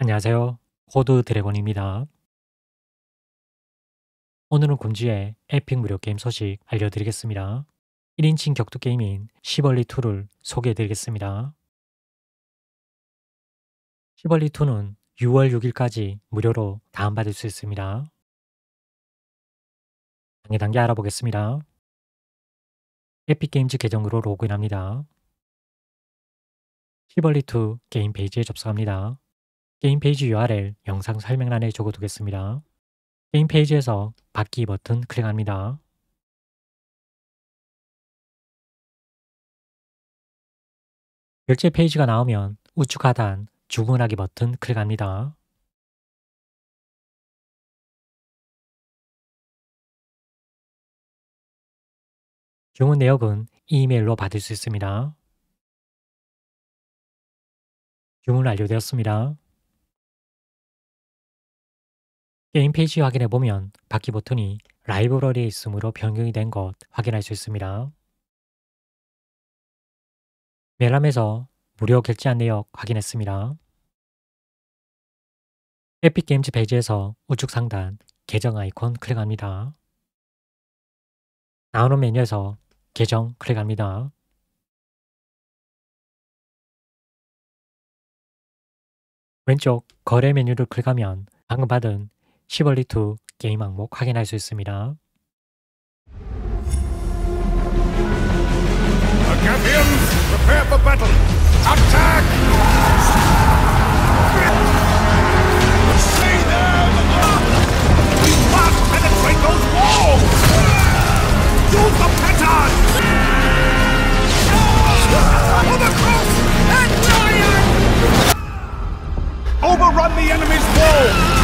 안녕하세요. 코드 드래곤입니다. 오늘은 굶주의 에픽 무료 게임 소식 알려드리겠습니다. 1인칭 격투 게임인 시벌리2를 소개해드리겠습니다. 시벌리2는 6월 6일까지 무료로 다운받을 수 있습니다. 단계 알아보겠습니다. 에픽게임즈 계정으로 로그인합니다. 시벌리2 게임 페이지에 접속합니다. 게임 페이지 URL 영상 설명란에 적어두겠습니다. 게임 페이지에서 받기 버튼 클릭합니다. 결제 페이지가 나오면 우측 하단 주문하기 버튼 클릭합니다. 주문 내역은 이메일로 받을 수 있습니다. 주문 완료되었습니다. 게임 페이지 확인해 보면 받기 버튼이 라이브러리에 있으므로 변경이 된 것 확인할 수 있습니다. 메일함에서 무료 결제한 내역 확인했습니다. 에픽게임즈 페이지에서 우측 상단 계정 아이콘 클릭합니다. 나오는 메뉴에서 계정 클릭합니다. 왼쪽 거래 메뉴를 클릭하면 방금 받은 시벌리2 게임 항목 확인할 수 있습니다. Agapians, prepare for battle! Attack! See them! We must penetrate those walls! Use the pattern! For the cross and lion! Overrun the enemy's wall!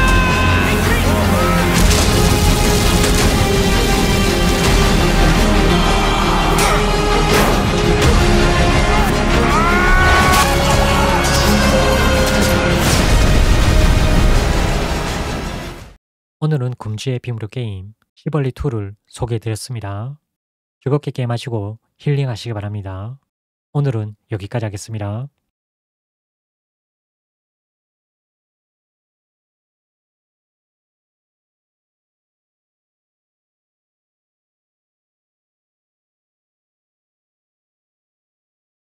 오늘은 굶주의 비무료 게임 시벌리2를 소개해드렸습니다. 즐겁게 게임하시고 힐링하시기 바랍니다. 오늘은 여기까지 하겠습니다.